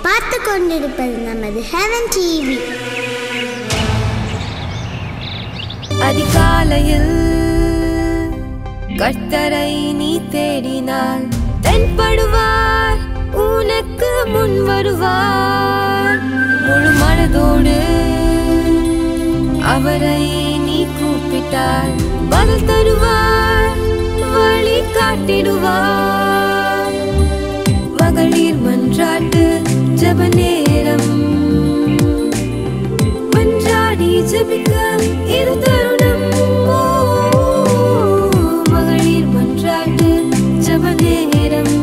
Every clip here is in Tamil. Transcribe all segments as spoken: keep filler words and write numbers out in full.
பார்த்து கொண்டிருப்பது நமது ஹெவன் டிவி. அதிகாலையில் கர்த்தரை நீ தேடினால் தென்படுவார், உனக்கு முன் வருவார். முழு மனதோடு அவரை நீ கூப்பிட்டால் பதில் தருவார், வழி காட்டிடுவார். மகளிர் மன்றாட்டு ஜெப நேரம், மன்றாடி ஜெபிக்க இது தருணம். மகளிர் மன்றாட்டு ஜெப நேரம்,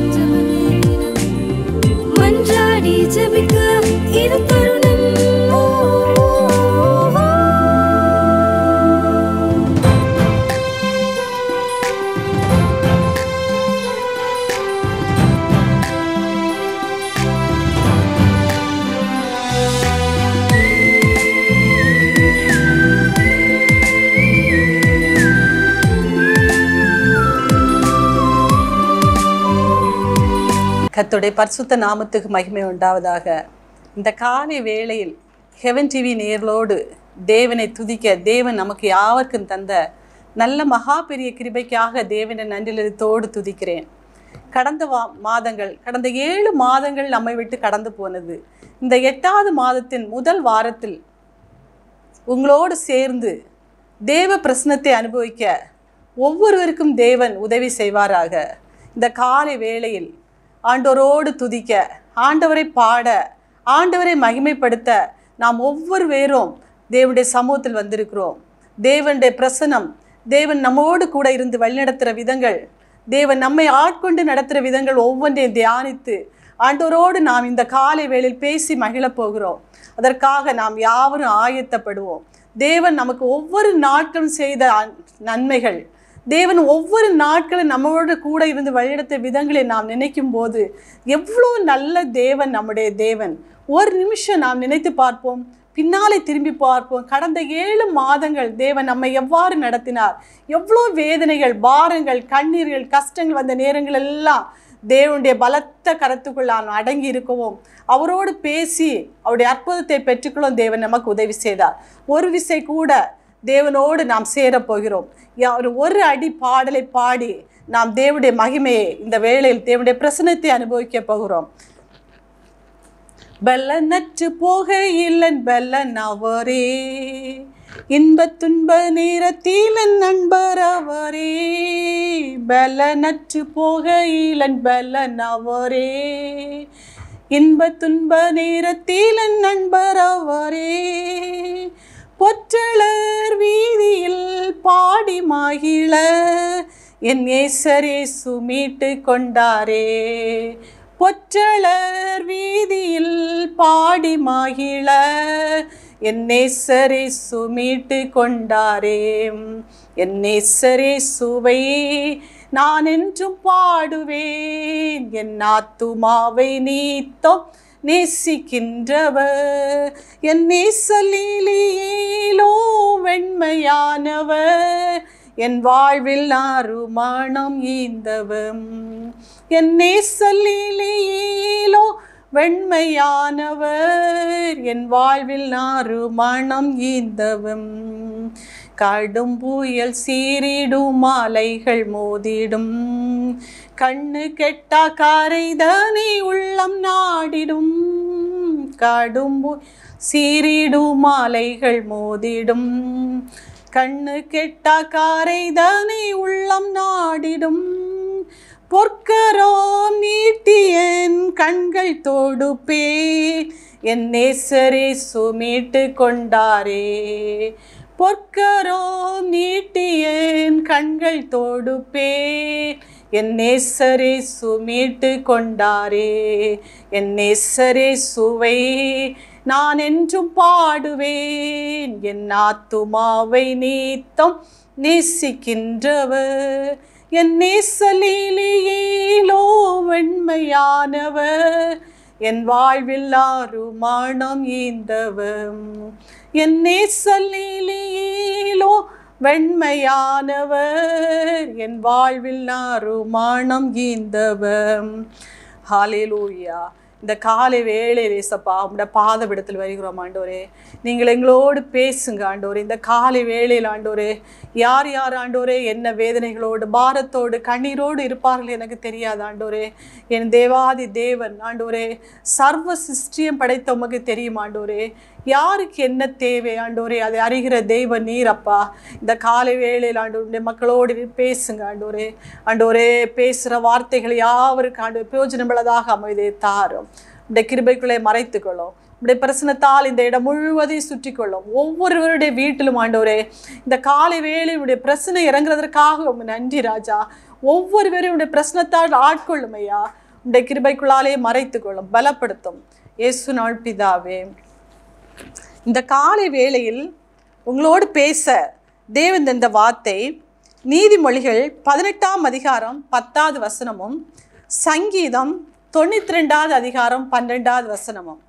மன்றாடி ஜெபிக்க இது தருணம். கர்த்தருடைய பரிசுத்த நாமத்துக்கு மகிமை உண்டாவதாக. இந்த காலை வேளையில் ஹெவன் டிவி நேர்களோடு தேவனை துதிக்க தேவன் நமக்கு யாவருக்கும் தந்த நல்ல மகா பெரிய கிருபைக்காக தேவனை நன்றிலத்தோடு துதிக்கிறேன். கடந்த வா மாதங்கள் கடந்த ஏழு மாதங்கள் நம்மை விட்டு கடந்து போனது. இந்த எட்டாவது மாதத்தின் முதல் வாரத்தில் உங்களோடு சேர்ந்து தேவ பிரசன்னத்தை அனுபவிக்க ஒவ்வொருவருக்கும் தேவன் உதவி செய்வாராக. இந்த காலை வேளையில் ஆண்டவரோடு துதிக்க, ஆண்டவரை பாட, ஆண்டவரை மகிமைப்படுத்த நாம் ஒவ்வொரு பேரும் தேவனுடைய சமூகத்தில் வந்திருக்கிறோம். தேவனுடைய பிரசனம், தேவன் நம்மோடு கூட இருந்து வழிநடத்துகிற விதங்கள், தேவன் நம்மை ஆட்கொண்டு நடத்துகிற விதங்கள் ஒவ்வொன்றையும் தியானித்து ஆண்டவரோடு நாம் இந்த காலை வேளையில் பேசி மகிழப் போகிறோம். அதற்காக நாம் யாவரும் ஆயத்தப்படுவோம். தேவன் நமக்கு ஒவ்வொரு நாட்களும் செய்த நன்மைகள், தேவன் ஒவ்வொரு நாட்களும் நம்மளோட கூட இருந்து வழிநடத்த விதங்களை நாம் நினைக்கும் போது எவ்வளோ நல்ல தேவன் நம்முடைய தேவன். ஒரு நிமிஷம் நாம் நினைத்து பார்ப்போம், பின்னாலே திரும்பி பார்ப்போம். கடந்த ஏழு மாதங்கள் தேவன் நம்மை எவ்வாறு நடத்தினார், எவ்வளோ வேதனைகள், பாரங்கள், கண்ணீர்கள், கஷ்டங்கள் வந்த நேரங்கள் எல்லாம் தேவனுடைய பலத்த கரத்துக்குள் நாம் அடங்கி இருக்கவும், அவரோடு பேசி அவருடைய அற்புதத்தை பெற்றுக்கொள்ளும் தேவன் நமக்கு உதவி செய்தார். ஒரு விசை கூட தேவனோடு நாம் சேரப்போகிறோம். ஒரு ஒரு அடி பாடலை பாடி நாம் தேவனுடைய மகிமையை இந்த வேளையில் தேவனுடைய பிரசன்னத்தை அனுபவிக்க போகிறோம். பலனற்று போகையில் பலன் அவரே, இன்ப துன்ப நேரத்தில் நண்பர் அவரே. பலனற்று போகையில் பலன் அவரே, இன்ப துன்ப நேரத்தில் நண்பர் அவரே. பொற்றளர் வீதியில் பாடி மகிழ என் நேசரேசு மீட்டு கொண்டாரே. பொற்றளர் வீதியில் பாடி மகிழ என் நேசரேசு மீட்டு கொண்டாரே. என் நேசரேசுவை நான் என்றும் பாடுவேன், என் ஆத்துமாவை நீத்தோம் நேசிக்கின்றவர். என் நேசலீலியிலோ வெண்மையானவர், என் வாழ்வில் அருமணம் ஈந்தவர். என் நேசலீலியிலோ வெண்மையானவர், என் வாழ்வில் அருமணம் ஈந்தவர். கடும் புயல் சீரிடும் அலைகள் மோதிடும், கண்ணு கெட்டா காரைதானே உள்ளம் நாடிடும். கடும் சீரிடும் அலைகள் மோதிடும், கண்ணு கெட்டா காரைதானே உள்ளம் நாடிடும். பொற்கரம் நீட்டி என் கண்கள் தொடுப்பே, என் நேசரேசு மீட்டு கொண்டாரே. பொற்கரம் நீட்டி என் கண்கள் தொடுப்பே, என் நேசரேசு மீட்டு கொண்டாரே. என் நேசரேசுவை நான் என்றும் பாடுவேன், என் ஆத்துமாவை நீத்தம் நேசிக்கின்றவர். என் நேசலீலியிலோ வெண்மையானவர், என் வாழ்வில் அருமணம் ஈந்தவர். என் நேசலீலியிலோ வெண்மையானவர், என் வாழ்வில் அருமணம் ஈந்தவர். ஹல்லேலூயா. இந்த காலை வேளையில் ஏசப்பா உங்களுடைய பாதபிடத்தில் வருகிறோம் ஆண்டவரே. நீங்கள் எங்களோடு பேசுங்க ஆண்டவரே. இந்த காலை வேளையில் ஆண்டவரே, யார் யார் ஆண்டவரே என்ன வேதனைகளோடு பாரத்தோடு கண்ணீரோடு இருப்பார்கள் எனக்கு தெரியாது ஆண்டவரே. என் தேவாதி தேவன் ஆண்டவரே, சர்வ சிருஷ்டியம் படைத்த உமக்கு தெரியும் ஆண்டவரே. யாருக்கு என்ன தேவை ஆண்டவரே, அதை அறிகிற தெய்வ நீர் அப்பா. இந்த காலை வேளையில் ஆண்டவருடைய மக்களோடு பேசுங்க ஆண்டவரே. ஆண்டவரே, பேசுகிற வார்த்தைகள் யாவருக்கு ஆண்டு பிரயோஜனமுள்ளதாக அமைதியை தாரும். இந்த கிருபைக்குள்ளே மறைத்துக்கொள்ளும். உடைய பிரசனத்தால் இந்த இடம் முழுவதையும் சுற்றி கொள்ளும். ஒவ்வொருவருடைய வீட்டிலும் ஆண்டவரே, இந்த காலை வேளையுடைய பிரச்சனை இறங்குறதற்காக உங்க நன்றி ராஜா. ஒவ்வொருவரையும் உடைய பிரச்சனத்தால் ஆட்கொள்ளும் ஐயா. உடைய கிருபைக்குள்ளாலே மறைத்து கொள்ளும், பலப்படுத்தும். இயேசு நாள் பிதாவே, இந்த காலை வேளையில் உங்களோடு பேச தேவன் இந்த வார்த்தை நீதிமொழிகள் பதினெட்டாம் அதிகாரம் பத்தாவது வசனமும் சங்கீதம் தொண்ணூத்தி ரெண்டாவது அதிகாரம் பன்னிரெண்டாவது வசனமும்.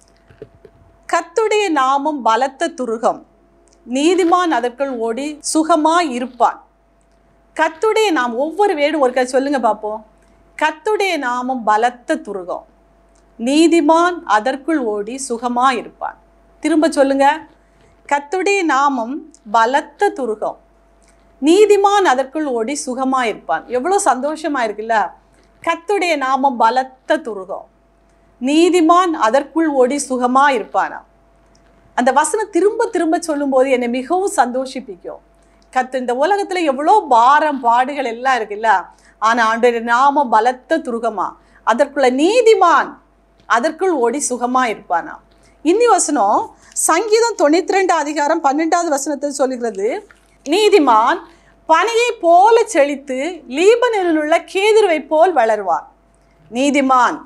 கர்த்தருடைய நாமம் பலத்த துருகம், நீதிமான் அதற்குள் ஓடி சுகமாய் இருப்பான். கர்த்தருடைய நாம் ஒவ்வொரு வேடும் ஒரு சொல்லுங்க பார்ப்போம். கர்த்தருடைய நாமம் பலத்த துருகம், நீதிமான் அதற்குள் ஓடி சுகமாய் இருப்பான். திரும்ப சொல்லுங்க. கர்த்தருடைய நாமம் பலத்த துருகம், நீதிமான் அதற்குள் ஓடி சுகமாக இருப்பான். எவ்வளோ சந்தோஷமாக இருக்குல்ல. கர்த்தருடைய நாமம் பலத்த துருகம், நீதிமான் அதற்குள் ஓடி சுகமாக இருப்பானா. அந்த வசனம் திரும்ப திரும்ப சொல்லும்போது என்னை மிகவும் சந்தோஷிப்பிக்கும். கர்த்தர் இந்த உலகத்தில் எவ்வளோ பாரம் பாடுகள் எல்லாம் இருக்குல்ல, ஆனால் ஆண்டவருடைய நாமம் பலத்த துருகமா, அதற்குள்ள நீதிமான் அதற்குள் ஓடி சுகமாக இருப்பானா. இன்னி வசனம் சங்கீதம் தொண்ணூற்றி ரெண்டு அதிகாரம் பன்னெண்டாவது வசனத்தில் சொல்லுகிறது, நீதிமான் பனையை போல செழித்து லீபனில் உள்ள கேதுருவை போல் வளருவான். நீதிமான்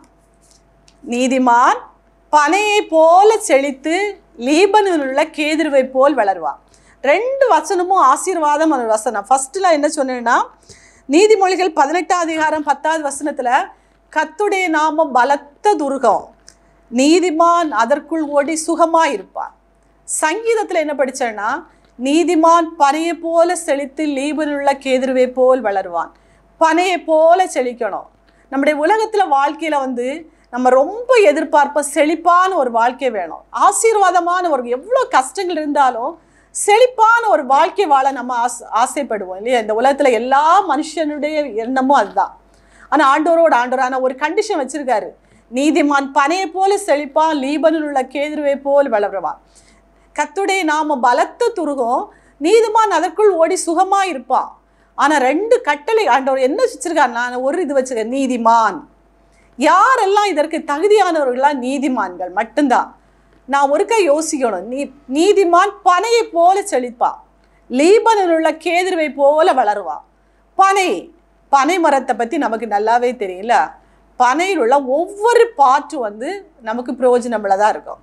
நீதிமான் பனையை போல செழித்து லீபனில் உள்ள கேதுருவை போல் வளருவான். ரெண்டு வசனமும் ஆசீர்வாதம் வசனம். ஃபர்ஸ்ட்ல என்ன சொன்னேன்னா, நீதிமொழிகள் பதினெட்டாம் அதிகாரம் பத்தாவது வசனத்துல கர்த்தருடைய நாமம் பலத்த துருகம், நீதிமான் அதற்குள் ஓடி சுகமா இருப்பான். சங்கீதத்துல என்ன படிச்சேன்னா, நீதிமான் பனையை போல செழித்து லீபனில் உள்ள கேதுருவை போல் வளருவான். பனையை போல செழிக்கணும். நம்முடைய உலகத்துல வாழ்க்கையில வந்து நம்ம ரொம்ப எதிர்பார்ப்ப செழிப்பான ஒரு வாழ்க்கை வேணும், ஆசீர்வாதமான ஒரு, எவ்வளோ கஷ்டங்கள் இருந்தாலும் செழிப்பான ஒரு வாழ்க்கை வாழ நம்ம ஆசை ஆசைப்படுவோம் இல்லையா. இந்த உலகத்துல எல்லா மனுஷனுடைய எண்ணமும் அதுதான். ஆனா ஆண்டவரோட ஆண்டவரான ஒரு கண்டிஷன் வச்சிருக்காரு, நீதிமான் பனையை போல செழிப்பான், லீபனில் உள்ள கேதுருவை போல் வளருவான். கர்த்தருடைய நாம பலத்த துருகம், நீதிமான் அதற்குள் ஓடி சுகமா இருப்பான். ஆனா ரெண்டு கட்டளை ஆண்டவர் என்ன வச்சிருக்காரு, நான் ஒரு இது வச்சிருக்கேன், நீதிமான். யாரெல்லாம் இதற்கு தகுதியானவர்களா? நீதிமான்கள் மட்டும்தான். நான் ஒருக்கா யோசிக்கணும். நீ நீதிமான் பனையை போல செழிப்பான், லீபனில் உள்ள கேதுருவை போல வளருவான். பனை பனை மரத்தை பத்தி நமக்கு நல்லாவே தெரியல. பனையில் உள்ள ஒவ்வொரு பாட்டு வந்து நமக்கு பிரயோஜனமுள்ளதா இருக்கும்.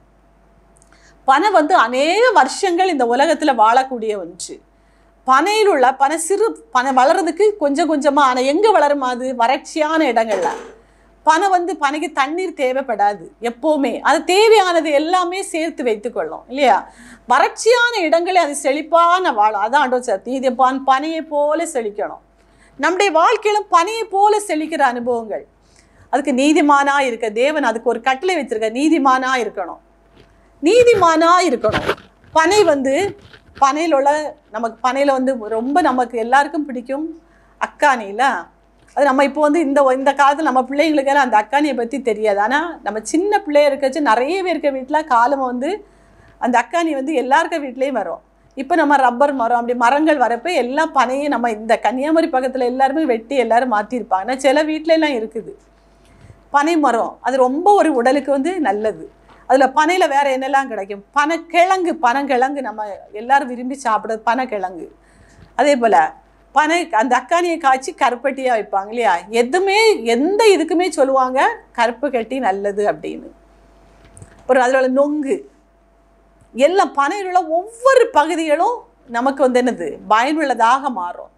பனை வந்து அநேக வருஷங்கள் இந்த உலகத்துல வாழக்கூடிய ஒன்று. பனையில் உள்ள பனை சிறு பனை வளர்றதுக்கு கொஞ்சம் கொஞ்சமா, ஆனா எங்க வளருமா? அது வறட்சியான இடங்கள்ல. பனை வந்து பனைக்கு தண்ணீர் தேவைப்படாது எப்பவுமே, அது தேவையானது எல்லாமே சேர்த்து வைத்துக்கொள்ளும் இல்லையா. வறட்சியான இடங்களே அது செழிப்பான வாழும். அதான் ஆண்டவர் நீதிமான் பனையை போல செழிக்கணும். நம்முடைய வாழ்க்கையிலும் பனையை போல செழிக்கிற அனுபவங்கள். அதுக்கு நீதிமானா இருக்க தேவன் அதுக்கு ஒரு கட்டளை வச்சிருக்க, நீதிமானா இருக்கணும், நீதிமானா இருக்கணும். பனை வந்து பனையில் உள்ள நமக்கு பனையில வந்து ரொம்ப நமக்கு எல்லாருக்கும் பிடிக்கும் அக்கானில. அது நம்ம இப்போ வந்து இந்த இந்த காலத்தில் நம்ம பிள்ளைங்களுக்கெல்லாம் அந்த அக்கானியை பற்றி தெரியாது. ஆனால் நம்ம சின்ன பிள்ளைய இருக்கச்சு நிறைய பேர் இருக்க வீட்டில் காலம் வந்து அந்த அக்கானி வந்து எல்லாருக்க வீட்லேயும் வரும். இப்போ நம்ம ரப்பர் மரம் அப்படி மரங்கள் வரப்போ எல்லாம் பனையை நம்ம இந்த கன்னியாகுமரி பக்கத்தில் எல்லாருமே வெட்டி எல்லாரும் மாற்றிருப்பாங்க. ஆனால் சில வீட்டில எல்லாம் இருக்குது பனை மரம். அது ரொம்ப ஒரு உடலுக்கு வந்து நல்லது. அதில் பனையில் வேறு என்னெல்லாம் கிடைக்கும்? பனைக்கிழங்கு, பனங்கிழங்கு நம்ம எல்லாரும் விரும்பி சாப்பிட்றது பனைக்கிழங்கு. அதே போல் பனை அந்த அக்கானியை காய்ச்சி கருப்பட்டியாக வைப்பாங்க இல்லையா. எதுவுமே எந்த இதுக்குமே சொல்லுவாங்க கருப்பு கட்டி நல்லது அப்படின்னு. ஒரு அதில் நொங்கு எல்லாம் பனையில் உள்ள ஒவ்வொரு பகுதிகளும் நமக்கு வந்து என்னது பயனுள்ளதாக மாறும்.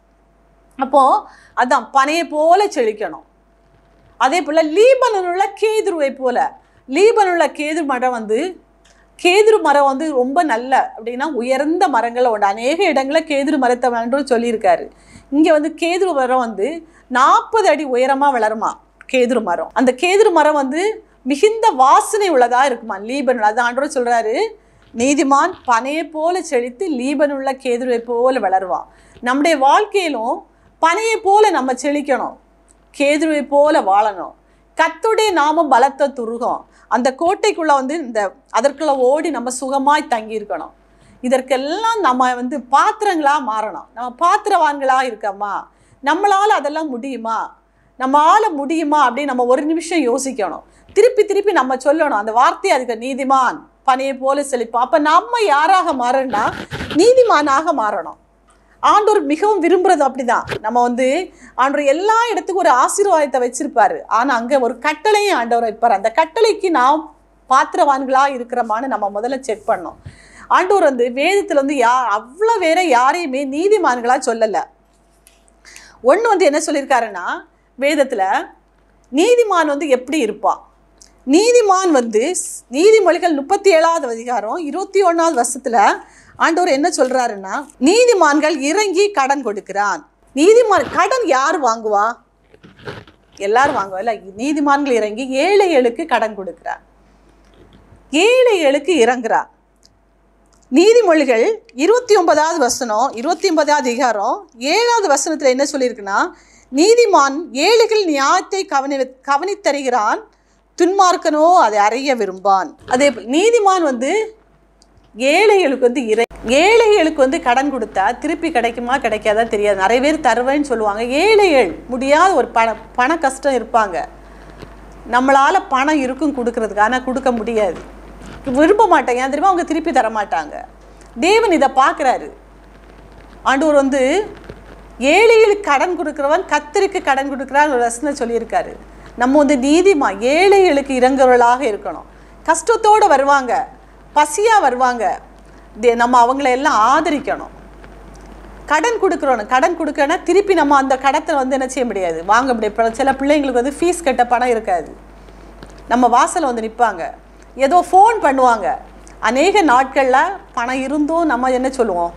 அப்போது அதான் பனையை போல செழிக்கணும். அதே போல் லீபனில் உள்ள கேதுருவை போல, லீபனுள்ள கேதுரு மரம் வந்து கேதுரு மரம் வந்து ரொம்ப நல்ல அப்படின்னா உயர்ந்த மரங்களை உண்டு. அநேக இடங்களில் கேதுரு மரத்தை வேண்டும் சொல்லியிருக்காரு. இங்கே வந்து கேதுரு மரம் வந்து நாற்பது அடி உயரமாக வளருமா கேதுரு மரம். அந்த கேதுரு மரம் வந்து மிகுந்த வாசனை உள்ளதாக இருக்குமா லீபனோன். அது ஆண்டவர் சொல்கிறாரு, நீதிமான் பனையை போல செழித்து லீபனுள்ள கேதுருவை போல வளருவான். நம்முடைய வாழ்க்கையிலும் பனையை போல நம்ம செழிக்கணும், கேதுருவை போல வாழணும். கர்த்தருடைய நாமம் பலத்த துருகம். அந்த கோட்டைக்குள்ளே வந்து இந்த அதற்குள்ளே ஓடி நம்ம சுகமாய் தங்கியிருக்கணும். இதற்கெல்லாம் நம்ம வந்து பாத்திரங்களாக மாறணும். நம்ம பாத்திரவான்களாக இருக்கோமா, நம்மளால் அதெல்லாம் முடியுமா, நம்மளால் முடியுமா அப்படின்னு நம்ம ஒரு நிமிஷம் யோசிக்கணும். திருப்பி திருப்பி நம்ம சொல்லணும் அந்த வார்த்தையை. அதுக்கு நீதிமான் பனையை போல செழிப்போம். அப்போ நம்ம யாராக மாறணும்னா நீதிமானாக மாறணும். ஆண்டவர் மிகவும் விரும்புகிறது அப்படிதான். நம்ம வந்து ஆண்டவர் எல்லா இடத்துக்கும் ஒரு ஆசீர்வாதத்தை வச்சிருப்பாரு, ஆனால் அங்கே ஒரு கட்டளையும் ஆண்டவர் வைப்பார். அந்த கட்டளைக்கு நாம் பாத்திரவான்களாக இருக்கிறோமான்னு நம்ம முதல்ல செக் பண்ணோம். ஆண்டவர் வந்து வேதத்தில் வந்து யா அவ்வளோ வேற யாரையுமே நீதிமான்களாக சொல்லலை. ஒன்று வந்து என்ன சொல்லியிருக்காருன்னா, வேதத்தில் நீதிமான் வந்து எப்படி இருப்பான். நீதிமான் வந்து நீதிமொழிகள் முப்பத்தி ஏழாவது அதிகாரம் இருபத்தி ஒன்றாவது வருஷத்தில் ஆண்டவர் என்ன சொல்கிறாருன்னா, நீதிமான்கள் இறங்கி கடன் கொடுக்கிறான். நீதிமான் கடன் யார் வாங்குவா? எல்லாரும் வாங்குவா இல்லை. நீதிமான்கள் இறங்கி ஏழைகளுக்கு கடன் கொடுக்கிறான், ஏழைகளுக்கு இறங்குறான். நீதிமொழிகள் இருபத்தி ஒன்பதாவது வசனம் இருபத்தி ஒன்பதாவது அதிகாரம் ஏழாவது வசனத்தில் என்ன சொல்லியிருக்குன்னா, நீதிமான் ஏழைகள் நியாயத்தை கவனி கவனித்தருகிறான் துன்மார்க்கனோ அதை அறிய விரும்பான். அதே நீதிமான் வந்து ஏழைகளுக்கு வந்து இறை ஏழைகளுக்கு வந்து கடன் கொடுத்தா திருப்பி கிடைக்குமா கிடைக்காதா தெரியாது. நிறைய பேர் தருவேன்னு சொல்லுவாங்க. ஏழைகள் முடியாத ஒரு பண பண கஷ்டம் இருப்பாங்க. நம்மளால் பணம் இருக்கும் கொடுக்கறதுக்கு, ஆனால் கொடுக்க முடியாது, விரும்ப மாட்டாங்க. ஏன் தெரியுமா? அவங்க திருப்பி தர மாட்டாங்க. தேவன் இதை பார்க்குறாரு. ஆண்டவர் வந்து ஏழைகளுக்கு கடன் கொடுக்குறவன் கர்த்தருக்கு கடன் கொடுக்குறான்னு ஒரு வசனம் சொல்லியிருக்காரு. நம்ம வந்து நீதிமா ஏழைகளுக்கு இறங்குறவர்களாக இருக்கணும். கஷ்டத்தோடு வருவாங்க, பசியாக வருவாங்க, நம்ம அவங்கள எல்லாம் ஆதரிக்கணும். கடன் கொடுக்குறோன்னு கடன் கொடுக்கனா திருப்பி நம்ம அந்த கடத்தை வந்து என்ன செய்ய முடியாது, வாங்க முடியாது. சில பிள்ளைங்களுக்கு வந்து ஃபீஸ் கட்ட பணம் இருக்காது, நம்ம வாசலில் வந்து நிற்பாங்க, ஏதோ ஃபோன் பண்ணுவாங்க. அநேக நாட்களில் பணம் இருந்தும் நம்ம என்ன சொல்லுவோம்,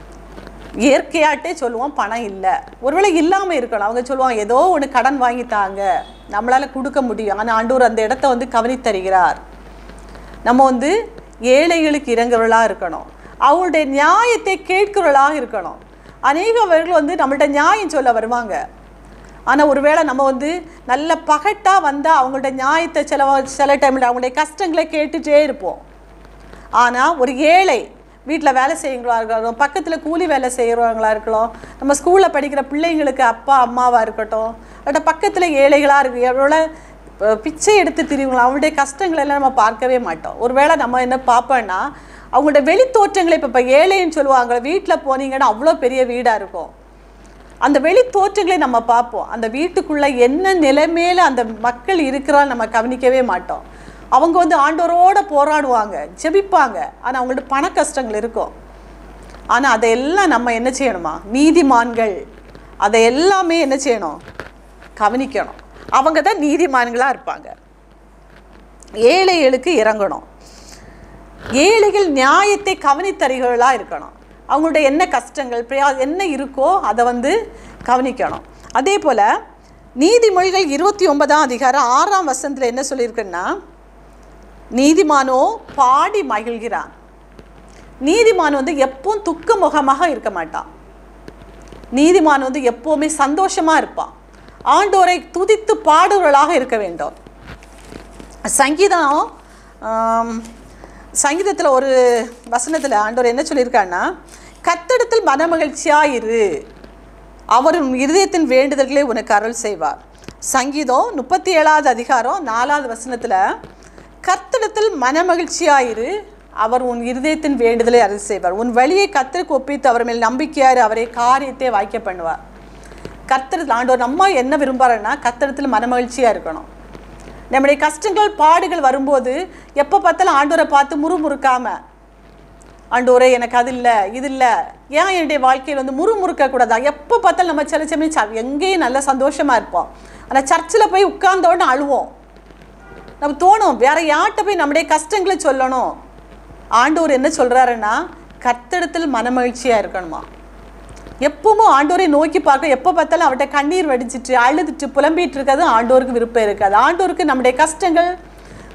இயற்கையாட்டே சொல்லுவோம் பணம் இல்லை. ஒருவேளை இல்லாமல் இருக்கணும். அவங்க சொல்லுவாங்க ஏதோ ஒன்று கடன் வாங்கித்தாங்க, நம்மளால் கொடுக்க முடியும். ஆனால் ஆண்டவர் அந்த இடத்த வந்து கவனித்தருகிறார். நம்ம வந்து ஏழைகளுக்கு இறங்குறவர்களாக இருக்கணும், அவங்களுடைய நியாயத்தை கேட்கிறவர்களாக இருக்கணும். அநேகவர்கள் வந்து நம்மள்ட்ட நியாயம் சொல்ல வருவாங்க. ஆனால் ஒருவேளை நம்ம வந்து நல்ல பகட்டாக வந்தால் அவங்கள்ட்ட நியாயத்தை சில சில டைமில் அவங்களுடைய கஷ்டங்களை கேட்டுகிட்டே இருப்போம். ஆனால் ஒரு ஏழை வீட்டில் வேலை செய்கிறவங்களா இருக்கட்டும், பக்கத்தில் கூலி வேலை செய்கிறவங்களா இருக்கலாம், நம்ம ஸ்கூலில் படிக்கிற பிள்ளைங்களுக்கு அப்பா அம்மாவாக இருக்கட்டும், அவட்ட பக்கத்தில் ஏழைகளாக இருக்கு, எவ்வளோ பிச்சை எடுத்து திரிவுங்களா, அவங்களுடைய கஷ்டங்களெல்லாம் நம்ம பார்க்கவே மாட்டோம். ஒரு வேளை நம்ம என்ன பார்ப்போன்னா அவங்களோட வெளி தோற்றங்களை இப்போ இப்போ ஏழைன்னு சொல்லுவாங்க. வீட்டில் போனீங்கன்னா அவ்வளோ பெரிய வீடாக இருக்கும், அந்த வெளி தோற்றங்களை நம்ம பார்ப்போம். அந்த வீட்டுக்குள்ளே என்ன நிலைமையில அந்த மக்கள் இருக்கிறான்னு நம்ம கவனிக்கவே மாட்டோம். அவங்க வந்து ஆண்டவரோடு போராடுவாங்க, ஜெபிப்பாங்க, ஆனால் அவங்கள்ட்ட பண கஷ்டங்கள் இருக்கும். ஆனால் அதையெல்லாம் நம்ம என்ன செய்யணுமா, நீதிமான்கள் அதை எல்லாமே என்ன செய்யணும், கவனிக்கணும். அவங்க தான் நீதிமான்களாக இருப்பாங்க. ஏழைகளுக்கு இறங்கணும், ஏழைகள் நியாயத்தை கவனித்தறிகளாக இருக்கணும். அவங்களுடைய என்ன கஷ்டங்கள் பிரயா என்ன இருக்கோ அதை வந்து கவனிக்கணும். அதே போல் நீதிமொழிகள் இருபத்தி ஒன்பதாம் அதிகாரம் ஆறாம் வசனத்தில் என்ன சொல்லியிருக்குன்னா, நீதிமானோ பாடி மகிழ்கிறான். நீதிமான் வந்து எப்பவும் துக்க முகமாக இருக்க மாட்டான். நீதிமான் வந்து எப்போவுமே சந்தோஷமாக இருப்பான். ஆண்டோரை துதித்து பாடுவர்களாக இருக்க வேண்டும். சங்கீதம் சங்கீதத்தில் ஒரு வசனத்தில் ஆண்டவர் என்ன சொல்லியிருக்கான்னா, கர்த்தரிடத்தில் மனமகிழ்ச்சியாக இரு, அவர் உன் இருதயத்தின் வேண்டுதல்களை உனக்கு அருள் செய்வார். சங்கீதம் முப்பத்தி ஏழாவது அதிகாரம் நாலாவது வசனத்தில் கர்த்தரிடத்தில் மனமகிழ்ச்சியாக இரு, அவர் உன் இருதயத்தின் வேண்டுதலை அருள் செய்வார். உன் வழியை கர்த்தருக்கு ஒப்பித்து அவர் மேல் நம்பிக்கையார், அவரை காரியத்தை வாய்க்க பண்ணுவார். கர்த்தரிடத்தில் ஆண்டவர் நம்ம என்ன விரும்புகிறாருன்னா கர்த்தரிடத்தில் மனமகிழ்ச்சியாக இருக்கணும். நம்முடைய கஷ்டங்கள் பாடுகள் வரும்போது எப்போ பார்த்தாலும் ஆண்டவரை பார்த்து முறுமுறுக்காமல், ஆண்டவரே எனக்கு அது இல்லை இது இல்லை, ஏன் என்னுடைய வாழ்க்கையில் வந்து முறுமுறுக்கக்கூடாதா? எப்போ பார்த்தாலும் நம்ம சில சமயம் எங்கேயும் நல்ல சந்தோஷமாக இருப்போம், ஆனால் சர்ச்சில் போய் உட்கார்ந்தோன்னு அழுவோம். நம்ம தோணும் வேற யார்கிட்ட போய் நம்முடைய கஷ்டங்களை சொல்லணும். ஆண்டவர் என்ன சொல்கிறாருன்னா கர்த்தரிடத்தில் மனமகிழ்ச்சியாக இருக்கணுமா. எப்பவும் ஆண்டோரை நோக்கி பார்க்க, எப்போ பார்த்தாலும் அவர்கிட்ட கண்ணீர் வடிச்சிட்டு அழுதுட்டு புலம்பிட்டு இருக்கிறது ஆண்டோருக்கு விருப்பம் இருக்காது. ஆண்டோருக்கு நம்முடைய கஷ்டங்கள்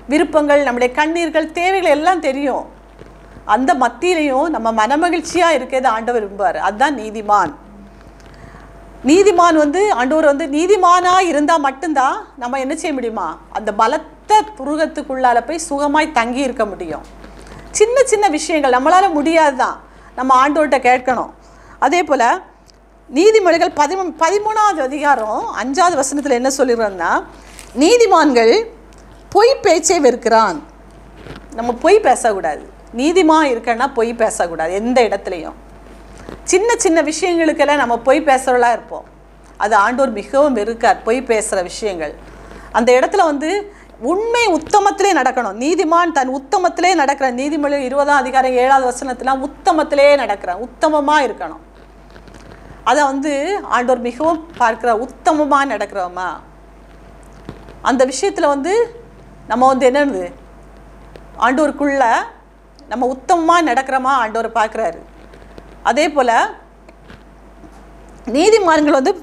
விருப்பங்கள், நம்முடைய கண்ணீர்கள், தேவைகள் எல்லாம் தெரியும். அந்த மத்தியிலையும் நம்ம மனமகிழ்ச்சியாக இருக்கிறது ஆண்டவர் விரும்புவார். அதுதான் நீதிமான். நீதிமான் வந்து ஆண்டவர் வந்து நீதிமானாக இருந்தால் மட்டும்தான் நம்ம என்ன செய்ய முடியுமா, அந்த பலத்த புருகத்துக்குள்ளால போய் சுகமாய் தங்கி இருக்க முடியும். சின்ன சின்ன விஷயங்கள் நம்மளால் முடியாது தான், நம்ம ஆண்டவர்கிட்ட கேட்கணும். அதே போல் நீதிமொழிகள் பதிமூ பதிமூணாவது அதிகாரம் அஞ்சாவது வசனத்தில் என்ன சொல்லிடுறோம்னா, நீதிமான்கள் பொய் பேச்சை வெறுக்கிறான். நம்ம பொய் பேசக்கூடாது. நீதிமான் இருக்கன்னா பொய் பேசக்கூடாது. எந்த இடத்துலையும் சின்ன சின்ன விஷயங்களுக்கெல்லாம் நம்ம பொய் பேசுகிறவளா இருப்போம். அது ஆண்டவர் மிகவும் வெறுக்கார், பொய் பேசுகிற விஷயங்கள். அந்த இடத்துல வந்து உண்மை உத்தமத்திலே நடக்கணும். நீதிமான் தன் உத்தமத்திலே நடக்கிற, நீதிமொழி இருபதாம் அதிகாரம் ஏழாவது வசனத்தில் உத்தமத்திலே நடக்கிறான், உத்தமமாக இருக்கணும். அதை வந்து ஆண்டவர் மிகவும் பார்க்கிற, உத்தமமாக நடக்கிறோமா அந்த விஷயத்தில் வந்து நம்ம வந்து என்னது ஆண்டவருக்குள்ள நம்ம உத்தமமாக நடக்கிறோமா ஆண்டவர் பார்க்குறாரு. அதே போல் நீதிமான்கள் வந்து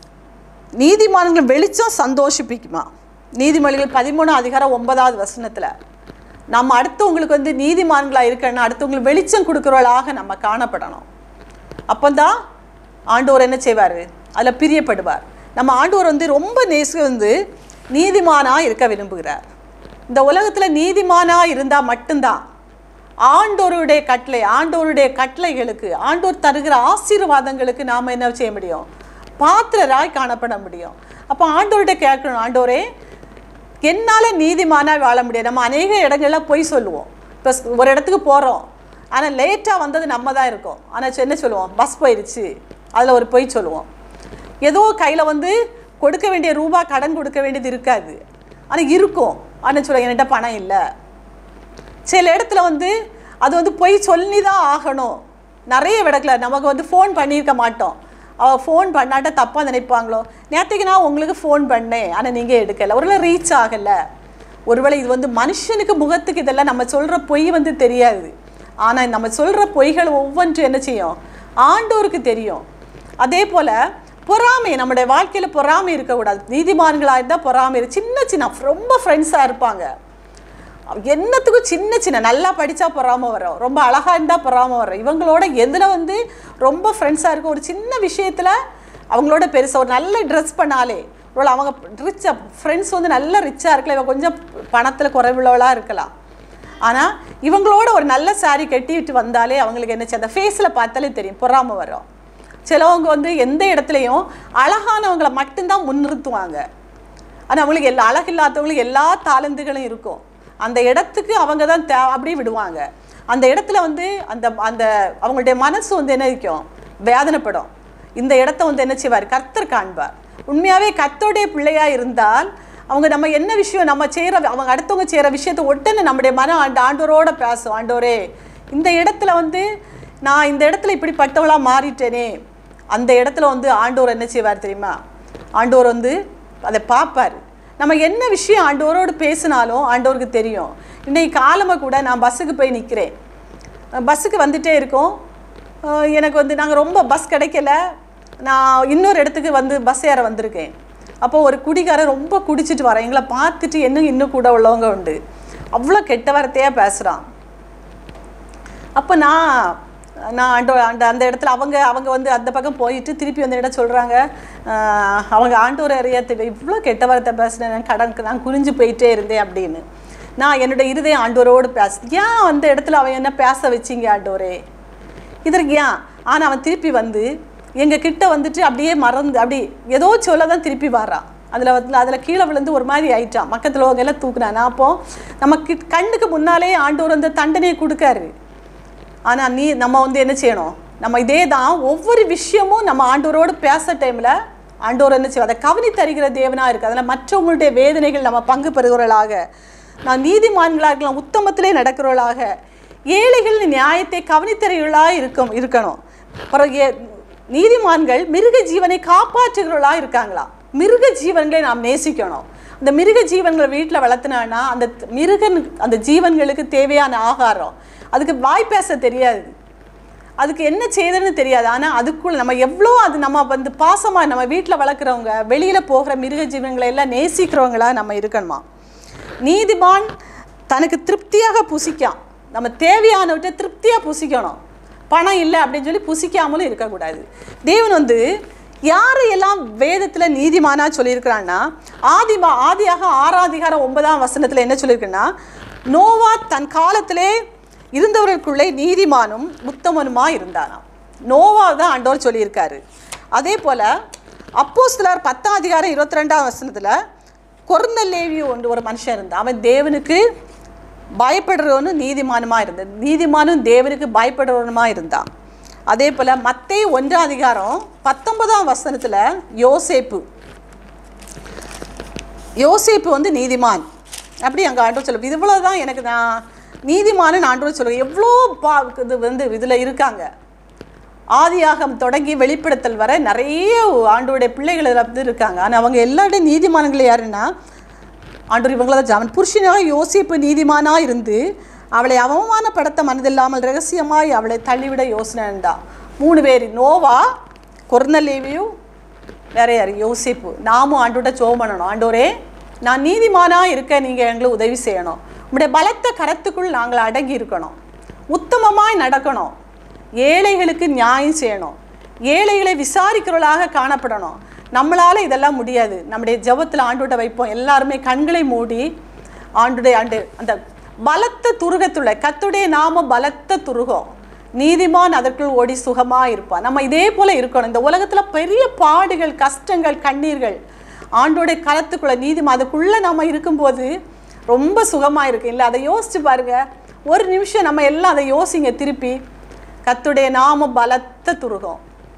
நீதிமான்கள் வெளிச்சம் சந்தோஷிப்பிக்குமா. நீதிமொழிகள் பதிமூணு அதிகாரம் ஒன்பதாவது வசனத்தில் நம்ம அடுத்தவங்களுக்கு வந்து நீதிமான்களாக இருக்கணும்னா அடுத்தவங்களுக்கு வெளிச்சம் கொடுக்குறவளாக நம்ம காணப்படணும். அப்போ தான் ஆண்டவர் என்ன செய்வார், அதில் பிரியப்படுவார். நம்ம ஆண்டவர் வந்து ரொம்ப நேசி வந்து நீதிமானாக இருக்க விரும்புகிறார். இந்த உலகத்தில் நீதிமானாக இருந்தால் மட்டும்தான் ஆண்டோருடைய கட்டளை ஆண்டோருடைய கட்டளைகளுக்கு ஆண்டோர் தருகிற ஆசீர்வாதங்களுக்கு நாம் என்ன செய்ய முடியும், பாத்திரராய் காணப்பட முடியும். அப்போ ஆண்டோர்கிட்ட கேட்கணும், ஆண்டோரே என்னால் நீதிமானாக வாழ முடியாது. நம்ம அநேக இடங்களில் பொய் சொல்லுவோம். இப்போ ஒரு இடத்துக்கு போகிறோம், ஆனால் லேட்டாக வந்தது நம்ம தான் இருக்கோம். ஆனால் என்ன சொல்லுவோம், பஸ் போயிடுச்சு, அதில் ஒரு பொய் சொல்லுவோம். ஏதோ கையில் வந்து கொடுக்க வேண்டிய ரூபா கடன் கொடுக்க வேண்டியது இருக்காது, ஆனால் இருக்கும். ஆனால் சொல்லுவாங்க என்கிட்ட பணம் இல்லை. சில இடத்துல வந்து அது வந்து பொய் சொல்லி தான் ஆகணும். நிறைய இடத்துல நமக்கு வந்து ஃபோன் பண்ணியிருக்க மாட்டோம். அவள் ஃபோன் பண்ணாட்ட தப்பாக நினைப்பாங்களோ, நேற்றுக்கு நான் உங்களுக்கு ஃபோன் பண்ணேன் ஆனால் நீங்கள் எடுக்கலை, ஒருவேளை ரீச் ஆகலை. ஒருவேளை இது வந்து மனுஷனுக்கு முகத்துக்கு இதெல்லாம் நம்ம சொல்கிற பொய் வந்து தெரியாது. ஆனால் நம்ம சொல்கிற பொய்கள் ஒவ்வொன்றும் என்ன செய்யும், ஆண்டோருக்கு தெரியும். அதே போல் பொறாமை, நம்முடைய வாழ்க்கையில் பொறாமை இருக்கக்கூடாது. நீதிமான்களாக இருந்தால் பொறாமை சின்ன சின்ன ரொம்ப ஃப்ரெண்ட்ஸாக இருப்பாங்க. என்னத்துக்கும் சின்ன சின்ன நல்லா படித்தா பொறாமல் வரும், ரொம்ப அழகாக இருந்தால் பொறாமல் வரும். இவங்களோட எதில் வந்து ரொம்ப ஃப்ரெண்ட்ஸாக இருக்கும். ஒரு சின்ன விஷயத்தில் அவங்களோட பெருசாக ஒரு நல்ல ட்ரெஸ் பண்ணாலே ஒரு அவங்க ரிச்சாக ஃப்ரெண்ட்ஸ் வந்து நல்ல ரிச்சாக இருக்கலாம், இவங்க கொஞ்சம் பணத்தில் குறைவுள்ளவளாக இருக்கலாம். ஆனால் இவங்களோட ஒரு நல்ல சாரீ கட்டிவிட்டு வந்தாலே அவங்களுக்கு என்ன, அந்த ஃபேஸில் பார்த்தாலே தெரியும் பொறாமல் வரும். சிலவங்க வந்து எந்த இடத்துலையும் அழகானவங்களை மட்டும்தான் முன்னிறுத்துவாங்க. ஆனால் அவங்களுக்கு எல்லா அழகு இல்லாதவங்களுக்கு எல்லா தாளந்துகளும் இருக்கும். அந்த இடத்துக்கு அவங்க தான் தே அப்படியே விடுவாங்க. அந்த இடத்துல வந்து அந்த அந்த அவங்களுடைய மனசு வந்து என்ன இருக்கும், வேதனைப்படும். இந்த இடத்த வந்து என்ன செய்வார், கர்த்தர் காண்பார். உண்மையாகவே கர்த்தருடைய பிள்ளையாக இருந்தால் அவங்க நம்ம என்ன விஷயம் நம்ம செய்கிற அவங்க அடுத்தவங்க செய்கிற விஷயத்தை உடனே நம்முடைய மனம் ஆண்டு ஆண்டோரோட பேசும். ஆண்டோரே இந்த இடத்துல வந்து நான் இந்த இடத்துல இப்படிப்பட்டவளாக மாறிட்டேனே, அந்த இடத்துல வந்து ஆண்டோர் என்ன செய்வார் தெரியுமா, ஆண்டோர் வந்து அதை பார்ப்பார். நம்ம என்ன விஷயம் ஆண்டவரோடு பேசினாலும் ஆண்டவருக்கு தெரியும். இன்றைக்கி காலமாக கூட நான் பஸ்ஸுக்கு போய் நிற்கிறேன், பஸ்ஸுக்கு வந்துகிட்டே இருக்கோம். எனக்கு வந்து நாங்கள் ரொம்ப பஸ் கிடைக்கல, நான் இன்னொரு இடத்துக்கு வந்து பஸ் ஏற வந்திருக்கேன். அப்போ ஒரு குடிகாரன் ரொம்ப குடிச்சிட்டு வரேன், எங்களை பார்த்துட்டு இன்னும் இன்னும் கூட உள்ளவங்க உண்டு, அவ்வளோ கெட்ட வார்த்தையாக பேசுகிறான். அப்போ நான் நான் ஆண்டோ அந்த அந்த இடத்துல அவங்க அவங்க வந்து அந்த பக்கம் போயிட்டு திருப்பி வந்து இடம் சொல்கிறாங்க, அவங்க ஆண்டோர் அறியாத இவ்வளோ கெட்ட வார்த்தை பேசுகிறேன், கடனுக்கு நான் குறிஞ்சு போயிட்டே இருந்தேன் அப்படின்னு. நான் என்னோடய இருதயம் ஆண்டோரோடு பேச, ஏன் அந்த இடத்துல அவன் என்ன பேச வச்சிங்க ஆண்டோரே இதற்கு ஏன். ஆனால் அவன் திருப்பி வந்து எங்கள் கிட்ட வந்துட்டு அப்படியே மறந்து அப்படி ஏதோ சொல்ல தான் திருப்பி வரான். அதில் வந்து அதில் கீழே விழுந்து ஒரு மாதிரி ஆயிட்டான். பக்கத்தில் அவங்க எல்லாம் தூக்குனான். நான் அப்போ நமக்கு கண்ணுக்கு முன்னாலே ஆண்டோர் அந்த தண்டனையை கொடுக்காரு. ஆனால் நீ நம்ம வந்து என்ன செய்யணும், நம்ம இதே தான் ஒவ்வொரு விஷயமும் நம்ம ஆண்டோரோடு பேச டைமில் ஆண்டோர் என்ன செய்வோம், அதை கவனி தருகிற தேவனாக இருக்குது. அதில் மற்றவங்களுடைய வேதனைகள் நம்ம பங்கு பெறுகிறவர்களாக, நான் நீதிமான்களாக இருக்கலாம், உத்தமத்திலே நடக்கிறவர்களாக, ஏழைகள் நியாயத்தை கவனித்தறிகளாக இருக்கும் இருக்கணும். பிறகு நீதிமான்கள் மிருக ஜீவனை காப்பாற்றுகிறவர்களாக இருக்காங்களா, மிருக ஜீவன்களை நாம் நேசிக்கணும். அந்த மிருக ஜீவன்களை வீட்டில் வளர்த்தினான்னா அந்த மிருகன் அந்த ஜீவன்களுக்கு தேவையான ஆகாரம், அதுக்கு வாய் பேச தெரியாது, அதுக்கு என்ன செய்யுதுன்னு தெரியாது. ஆனால் அதுக்குள்ள நம்ம எவ்வளோ அது நம்ம வந்து பாசமாக நம்ம வீட்டில் வளர்க்குறவங்க வெளியில் போகிற மிருக ஜீவன்களை எல்லாம் நேசிக்கிறவங்களா நம்ம இருக்கணுமா. நீதிமான் தனக்கு திருப்தியாக புசிக்கான். நம்ம தேவையானவற்றை திருப்தியாக புசிக்கணும். பணம் இல்லை அப்படின்னு சொல்லி புசிக்காமலும் இருக்கக்கூடாது. தேவன் வந்து யாரையெல்லாம் வேதத்தில் நீதிமானா சொல்லியிருக்கிறான்னா, ஆதிமா ஆதியாக ஆறாம் அதிகாரம் ஒன்பதாம் வசனத்தில் என்ன சொல்லியிருக்குன்னா, நோவா தன் காலத்திலே இருந்தவர்களுக்குள்ளே நீதிமானும் உத்தமனுமா இருந்தானாம். நோவா தான் ஆண்டவர் சொல்லியிருக்காரு. அதே போல் அப்போஸ்தலர் பத்தாம் அதிகாரம் இருபத்தி ரெண்டாம் வசனத்தில் கொர்நேலியு ஒன்று ஒரு மனுஷன் இருந்தான். அவன் தேவனுக்கு பயப்படுறவனு நீதிமானுமா இருந்தான். நீதிமானும் தேவனுக்கு பயப்படுறவனுமா இருந்தான். அதே போல் மத்தேயு ஒன்றாம் அதிகாரம் பத்தொன்பதாம் வசனத்தில் யோசேப்பு யோசேப்பு வந்து நீதிமான் அப்படி அங்கே ஆண்டவர் சொல்லுவோம். இது இவ்வளோ தான் எனக்கு நான் நீதிமானு ஆண்டவர் சொல்லுவேன். எவ்வளோ பா இது வந்து இதில் இருக்காங்க. ஆதியாகம் தொடங்கி வெளிப்படுத்தல் வர நிறைய ஆண்டோடைய பிள்ளைகள் வந்து இருக்காங்க. ஆனால் அவங்க எல்லாருடைய நீதிமான்கள் யாருன்னா ஆண்டவர் இவங்கள தான் ஜாமன். புருஷனாக யோசிப்பு நீதிமானாக இருந்து அவளை அவமானப்படுத்த மனதில்லாமல் ரகசியமாய் அவளை தள்ளிவிட யோசனைண்டா. மூணு பேர், நோவா, கொர்நேலியு, வேற யார், யோசிப்பு. நாமும் ஆண்டோட ஜெபம் பண்ணணும். ஆண்டோரே, நான் நீதிமானாக இருக்க நீங்கள் எங்களுக்கு உதவி செய்யணும். உங்களுடைய பலத்த கரத்துக்குள் நாங்கள் அடங்கி இருக்கணும். உத்தமமாய் நடக்கணும். ஏழைகளுக்கு நியாயம் செய்யணும். ஏழைகளை விசாரிக்கிறவர்களாக காணப்படணும். நம்மளால் இதெல்லாம் முடியாது. நம்முடைய ஜெபத்தில் ஆண்டோட வைப்போம். எல்லாருமே கண்களை மூடி ஆண்டுடைய ஆண்டு அந்த பலத்த துருகத்துள்ள கர்த்தருடைய நாம பலத்த துருகம், நீதிமான் அதற்குள் ஓடி சுகமாக இருப்பான். நம்ம இதே போல் இருக்கணும். இந்த உலகத்தில் பெரிய பாடுகள், கஷ்டங்கள், கண்ணீர்கள் ஆண்டோடைய கரத்துக்குள்ள நீதிமான் அதுக்குள்ளே நம்ம இருக்கும்போது ரொம்ப சுகமாக இருக்கு இல்லை? அதை யோசிச்சு பாருங்க. ஒரு நிமிஷம் நம்ம எல்லாம் அதை யோசிங்க திருப்பி. கர்த்தருடைய நாமம் பலத்த துருகம்.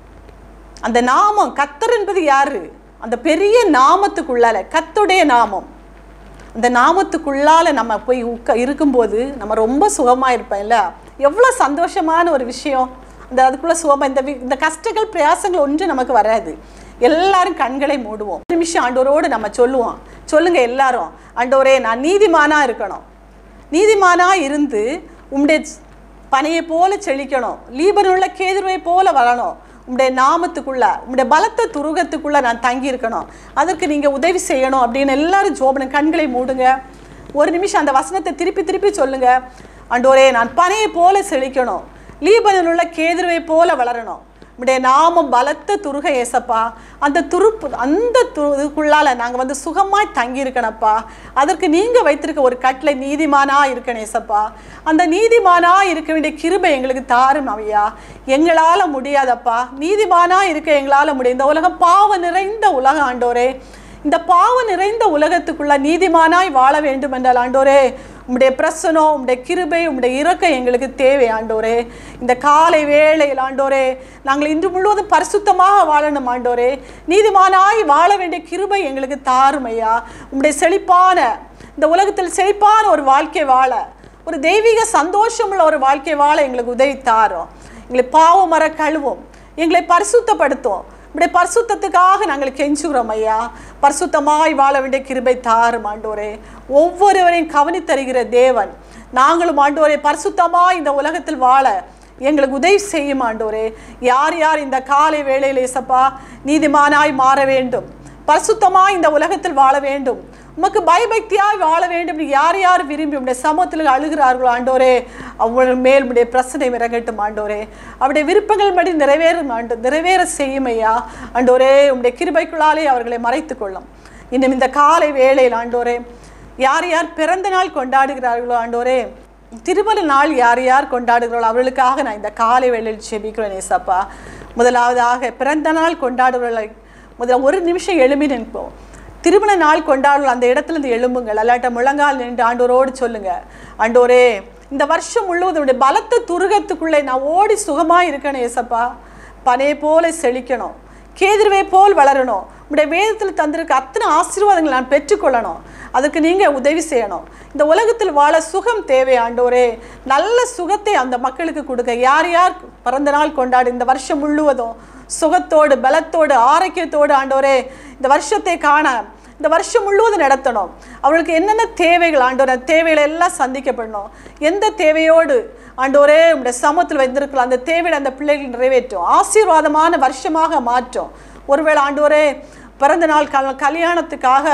அந்த நாமம் கர்த்தர் என்பது யாரு? அந்த பெரிய நாமத்துக்குள்ளால கர்த்தருடைய நாமம், அந்த நாமத்துக்குள்ளால நம்ம போய் உட்க இருக்கும்போது நம்ம ரொம்ப சுகமாக இருப்போம் இல்லை? எவ்வளோ சந்தோஷமான ஒரு விஷயம். அந்த அதுக்குள்ளே சுகமாக இந்த இந்த கஷ்டங்கள் பிரயாசங்கள் ஒன்று நமக்கு வராது. எல்லாரும் கண்களை மூடுவோம். ஒரு நிமிஷம் ஆண்டவரோடு நம்ம சொல்லுவோம். சொல்லுங்க எல்லாரும், ஆண்டவரே நான் நீதிமானாக இருக்கணும். நீதிமானாக இருந்து உம்முடைய பனையை போல செழிக்கணும். லீபனுள்ள கேதுருவை போல வரணும். உம்முடைய நாமத்துக்குள்ள, உம்முடைய பலத்த துருகத்துக்குள்ள நான் தங்கி இருக்கணும். அதற்கு நீங்க உதவி செய்யணும் அப்படின்னு எல்லாரும் ஜோபன கண்களை மூடுங்க. ஒரு நிமிஷம் அந்த வசனத்தை திருப்பி திருப்பி சொல்லுங்க. ஆண்டவரே நான் பனையை போல செழிக்கணும். லீபனில் உள்ள கேதுருவை போல வளரணும். உம்முடைய நாமம் பலத்த துருக ஏசப்பா. அந்த துருப்பு அந்த துருக்குள்ளால நாங்கள் வந்து சுகமாய் தங்கி இருக்கணப்பா. அதற்கு நீங்கள் வைத்திருக்க ஒரு கட்டளை நீதிமானா இருக்கணும் ஏசப்பா. அந்த நீதிமானா இருக்க வேண்டிய கிருபை எங்களுக்கு தாரும் ஐயா. எங்களால் முடியாதப்பா. நீதிமானா இருக்க எங்களால் முடியும். இந்த உலகம் பாவ நிறைந்த உலகம் ஆண்டோரே. இந்த பாவ நிறைந்த உலகத்துக்குள்ள நீதிமானாய் வாழ வேண்டும் என்றால் ஆண்டோரே உம்முடைய பிரசனம், உம்முடைய கிருபை, உம்முடைய இரக்கம் எங்களுக்கு தேவை ஆண்டோரே. இந்த காலை வேளையில் ஆண்டோரே நாங்கள் இன்று முழுவதும் பரிசுத்தமாக வாழணும் ஆண்டோரே. நீதிமானாய் வாழ வேண்டிய கிருபை எங்களுக்கு தாரும் ஐயா. உம்முடைய செழிப்பான இந்த உலகத்தில் செழிப்பான ஒரு வாழ்க்கை வாழ, ஒரு தெய்வீக சந்தோஷமுள்ள ஒரு வாழ்க்கை வாழ எங்களுக்கு உதவி தாரும். எங்களை பாவ மர கழுவும், எங்களை பரிசுத்தப்படுத்தும். இப்படி பரிசுத்தத்துக்காக நாங்கள் கெஞ்சுகிறோம் ஐயா. பரிசுத்தமாய் வாழ வேண்டிய கிருபை தாரும் ஆண்டோரே. ஒவ்வொருவரையும் கவனித்தருகிற தேவன், நாங்களும் ஆண்டோரே பரிசுத்தமாய் இந்த உலகத்தில் வாழ எங்களுக்கு உதவி செய்யும் ஆண்டோரே. யார் யார் இந்த காலை வேளையில் ஏசப்பா நீதிமானாய் மாற வேண்டும், பரிசுத்தமாய் இந்த உலகத்தில் வாழ வேண்டும், உமக்கு பயபக்தியாய் வாழ வேண்டும், யார் யார் விரும்பி உடைய சமூகத்தில் அழுகிறார்களோ ஆண்டோரே அவங்க மேல் உடைய பிரச்சனை இறங்கட்டும் ஆண்டோரே. அவருடைய விருப்பங்கள் படி நிறைவேறும் ஆண்டு நிறைவேற செய்யும் ஐயா. ஆண்டோரே உடைய கிருபைக்குள்ளாலே அவர்களை மறைத்து கொள்ளும். இன்னும் இந்த காலை வேளையில் ஆண்டோரே யார் யார் பிறந்த நாள் கொண்டாடுகிறார்களோ ஆண்டோரே, திருமண நாள் யார் யார் கொண்டாடுகிறார்களோ அவர்களுக்காக நான் இந்த காலை வேளையில் செபிக்கிறேன் ஏசப்பா. முதலாவதாக பிறந்த நாள் கொண்டாடுகிறவர்களை முதல்ல ஒரு நிமிஷம் எழுப்பி நிற்போம். திருமண நாள் கொண்டாடுற அந்த இடத்துல இருந்து எழும்புங்கள். அல்லாட்ட முழங்கால் நின்று ஆண்டோரோடு சொல்லுங்க, ஆண்டோரே இந்த வருஷம் முழுவதும் பலத்த துருகத்துக்குள்ளே நான் ஓடி சுகமாக இருக்கணும் ஏசப்பா. பனையை போல செழிக்கணும், கேதுருவை போல் வளரணும். உடைய வேதத்தில் தந்திருக்க அத்தனை ஆசீர்வாதங்களை நான் பெற்றுக்கொள்ளணும். அதுக்கு நீங்கள் உதவி செய்யணும். இந்த உலகத்தில் வாழ சுகம் தேவை ஆண்டோரே. நல்ல சுகத்தை அந்த மக்களுக்கு கொடுக்க, யார் யார் பிறந்த நாள் கொண்டாடு இந்த வருஷம் முழுவதும் சுகத்தோடு பலத்தோடு ஆரோக்கியத்தோடு ஆண்டோரே இந்த வருஷத்தை காண இந்த வருஷம் முழுவதும் நடத்தணும். அவர்களுக்கு என்னென்ன தேவைகள் ஆண்டோரே தேவைகளை எல்லாம் சந்திக்கப்படணும். எந்த தேவையோடு ஆண்டோரே உடைய சமூகத்தில் வைத்திருக்கலாம் அந்த தேவையை அந்த பிள்ளைகள் நிறைவேற்றும். ஆசீர்வாதமான வருஷமாக மாற்றும். ஒருவேளை ஆண்டோரே பிறந்த நாள் கல் கல்யாணத்துக்காக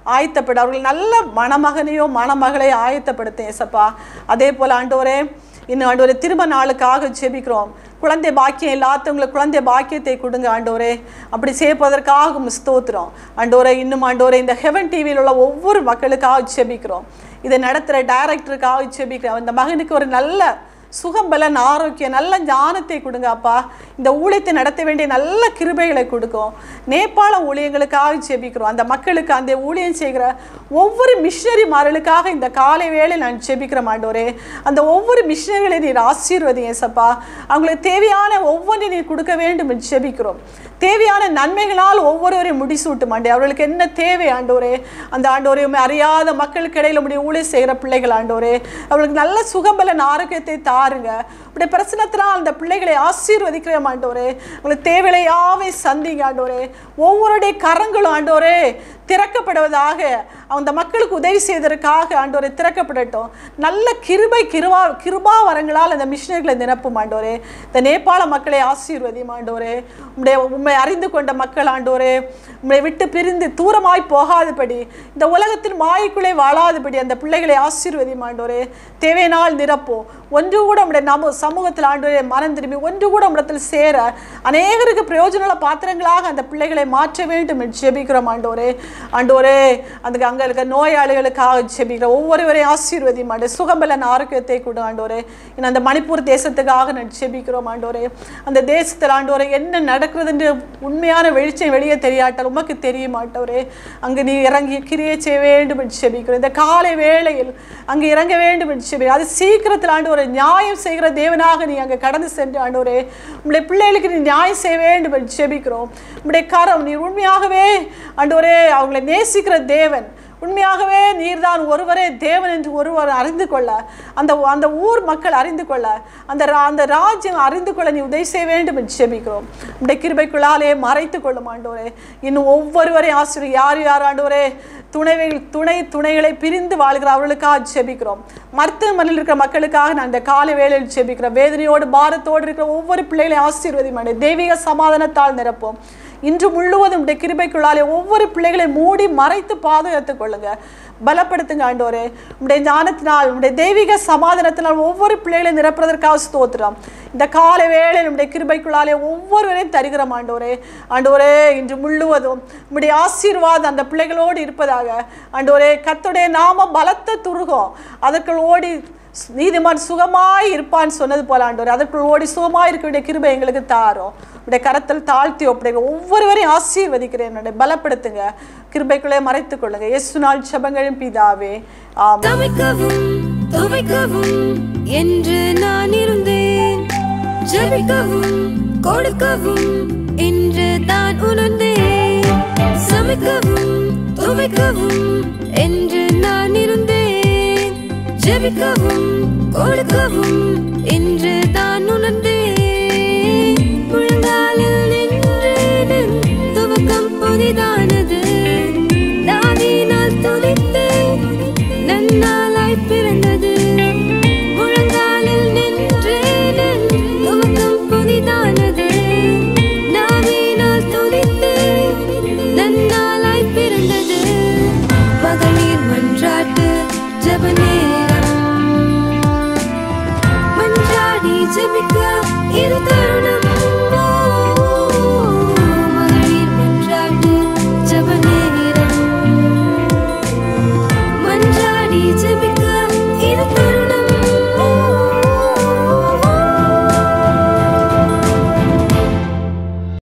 ஆயத்தப்பட அவர்கள் நல்ல மணமகனையோ மணமகளையோ ஆயத்தப்படுத்த ஏசப்பா. அதே போல் ஆண்டவரே இன்னும் ஆண்டவரே திரும்ப நாளுக்காக ஜெபிக்கிறோம். குழந்தை பாக்கியம் இல்லாதவங்களுக்கு குழந்தை பாக்கியத்தை கொடுங்க ஆண்டவரே. அப்படி செய்வதற்காக ஸ்தோத்திரம் ஆண்டவரே. இன்னும் ஆண்டவரே இந்த ஹெவன் டிவியில் உள்ள ஒவ்வொரு மக்களுக்காக ஜெபிக்கிறோம். இதை நடத்துகிற டைரக்டருக்காக ஜெபிக்கிறோம். இந்த மகனுக்கு ஒரு நல்ல சுகம் பலன் ஆரோக்கியம் நல்ல ஞானத்தை கொடுங்க அப்பா. இந்த ஊழியத்தை நடத்த வேண்டிய நல்ல கிருபைகளை கொடுக்கும். நேபாள ஊழியங்களுக்காக ஜெபிக்கிறோம். அந்த மக்களுக்கு அந்த ஊழியம் செய்கிற ஒவ்வொரு மிஷனரிமார்களுக்காக இந்த காலை வேளை நான் ஜெபிக்கிறேன் ஆண்டவரே. அந்த ஒவ்வொரு மிஷனரிகளை நீர் ஆசீர்வதிங்க ஏசப்பா. அவங்களுக்கு தேவையான ஒவ்வொன்றை நீர் கொடுக்க வேண்டும் என்று ஜெபிக்கிறோம். தேவையான நன்மைகளால் ஒவ்வொருவரையும் முடிசூட்டும் ஆண்டே. அவர்களுக்கு என்ன தேவை ஆண்டவரே, அந்த ஆண்டவரே அறியாத மக்களுக்கு இடையில முடிய ஊழியம் செய்கிற பிள்ளைகள் ஆண்டவரே, அவர்களுக்கு நல்ல சுகம்பலன் ஆரோக்கியத்தை தாருங்க. அப்படி பிரச்சனத்தினால் அந்த பிள்ளைகளை ஆசீர்வதிக்கிற ஆண்டவரே. உங்களுக்கு தேவையை யாவை சந்திங்க ஆண்டவரே. ஒவ்வொருடைய கரங்களும் ஆண்டவரே திறக்கப்படுவதாக, அந்த மக்களுக்கு உதவி செய்வதற்காக ஆண்டவரே திறக்கப்படட்டும். நல்ல கிருபை கிருபா கிருபா வரங்களால் அந்த மிஷனரிகளை நிரப்பும் ஆண்டவரே. இந்த நேபாள மக்களை ஆசீர்வதியும் ஆண்டவரே. உம்முடைய உண்மை அறிந்து கொண்ட மக்கள் ஆண்டவரே உம்மை விட்டு பிரிந்து தூரமாய் போகாதபடி, இந்த உலகத்தில் மாய்க்குள்ளே வாழாதபடி அந்த பிள்ளைகளை ஆசீர்வதியும் ஆண்டவரே. தேவையினால் நிரப்போம். ஒன்று கூட உடைய நம்ம சமூகத்தில் ஆண்டவரே மனம் திரும்பி ஒன்று கூட இடத்தில் சேர அநேகருக்கு பிரயோஜனமுள்ள பாத்திரங்களாக அந்த பிள்ளைகளை மாற்ற வேண்டும் என்று ஜெபிக்கிறோம் ஆண்டவரே. ஆண்டவரே அதுக்கு அங்கே இருக்க நோயாளிகளுக்காக ஜெபிக்கிறோம். ஒவ்வொருவரையும் ஆசீர்வதியும் ஆண்டு சுகம்பலன் ஆரோக்கியத்தை கொடு ஆண்டவரே. இன்னும் அந்த மணிப்பூர் தேசத்துக்காக நான் ஜெபிக்கிறோம் ஆண்டவரே. அந்த தேசத்தில் ஆண்டவரே என்ன நடக்கிறது என்று உண்மையான வெளிச்சம் வெளியே தெரியாட்டால் உமக்கு தெரிய மாட்டவரே. அங்கு நீ இறங்கி கிரியை செய்ய வேண்டும் என்று ஜெபிக்கிறோம். இந்த காலை வேளையில் அங்கு இறங்க வேண்டும் என்று ஜெபிக்கிறோம். அது சீக்கிரத்தில் ஆண்டவரே நியாயம் செய்கிற தேவனாக நீ அங்கே கடந்து சென்று ஆண்டவரே உம்முடைய பிள்ளைகளுக்கு நீ நியாயம் செய்ய வேண்டும் என்று ஜெபிக்கிறோம். உம்முடைய கரம் நீர் உண்மையாகவே ஆண்டவரே அவங்களை நேசிக்கிற தேவன், உண்மையாகவே நீர்தான் ஒருவரே தேவன் என்று ஒருவர் அறிந்து கொள்ள, அந்த அந்த ஊர் மக்கள் அறிந்து கொள்ள, அந்த அந்த ராஜ்யம் அறிந்து கொள்ள நீ உதவி செய்ய வேண்டும் என்று ஜெபிக்கிறோம். உடைய கிருபைக்குள்ளாலே மறைத்து கொள்ளும் ஆண்டவரே. இன்னும் ஒவ்வொருவரையும் ஆசிரியர் யார் யார் ஆண்டவரே துணைகள் துணை துணைகளை பிரிந்து வாழ்கிற அவர்களுக்காக ஜெபிக்கிறோம். மருத்துவமனையில் இருக்கிற மக்களுக்காக நான் இந்த காலை வேளையில் ஜெபிக்கிறோம். வேதனையோடு பாரத்தோடு இருக்கிற ஒவ்வொரு பிள்ளைகளையும் ஆசீர்வதியும் தெய்வீக சமாதானத்தால் நிரப்போம். இன்று முழுவதும் உடைய கிருபைக்குள்ளாலே ஒவ்வொரு பிள்ளைகளை மூடி மறைத்து பாதுகாத்துக் கொள்ளுங்க, பலப்படுத்துங்க ஆண்டவரே. உடைய ஞானத்தினால் உடைய தெய்வீக சமாதானத்தினால் ஒவ்வொரு பிள்ளைகளையும் நிரப்புவதற்காக ஸ்தோத்திரம். இந்த காலை வேளையில் உடைய கிருபைக்குள்ளாலே ஒவ்வொருவரையும் தருகிறோம் ஆண்டவரே. ஆண்டவரே இன்று முழுவதும் உடைய ஆசீர்வாதம் அந்த பிள்ளைகளோடு இருப்பதாக ஆண்டவரே. கர்த்தருடைய நாம பலத்த துருகம் அதற்குள் ஓடி நீதிமான் சுகமாய் இருப்பான்னு சொன்னது போல ஆண்டவரே அதற்குள் ஓடி சுகமாய் இருக்க வேண்டிய கிருபை எங்களுக்கு தாரும். உடைய கரத்தில் தாழ்த்தி ஒப்படைங்க. ஒவ்வொருவரையும் ஆசீர்வதிக்கிறேன். என்னுடைய பலப்படுத்துங்க, கிருபைக்குள்ளே மறைத்துக் கொள்ளுங்க. இயேசு நாள் ஜெபங்களின் பிதாவே ஆமென். என்று நான் இருந்தேன், ஜெபிக்கவும் கொடுக்கவும் என்று தான் உணர்ந்தேன். சமைக்கவும் துவைக்கவும் என்று நான் இருந்தேன், ஜெபிக்கவும் கொடுக்கவும் என்று தான் உணர்ந்தேன். முழங்காலில் நின்றேன், துவக்கம் புதிதானது. தாவீதினால் துதித்தேன், நன்னாளாய் பிறந்தது. முழங்காலில் நின்றேன், துவக்கம் புதிதானது. தாவீதினால் துதித்தேன், நன்னாளாய் பிறந்தது. மகளிர் மன்றாட்டு ஜெப நேரம், மன்றாடி ஜெபிக்க இது தருணம்.